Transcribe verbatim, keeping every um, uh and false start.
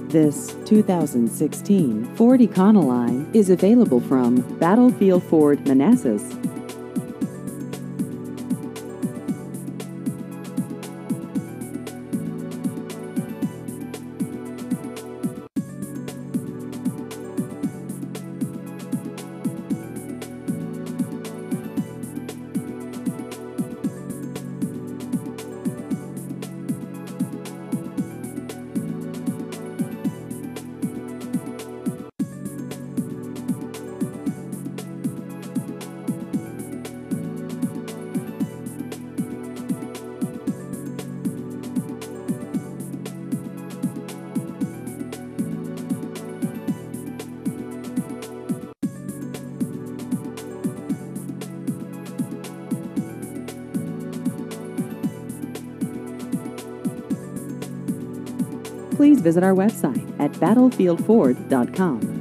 This two thousand sixteen Ford Econoline is available from Battlefield Ford Manassas. Please visit our website at battlefield ford dot com.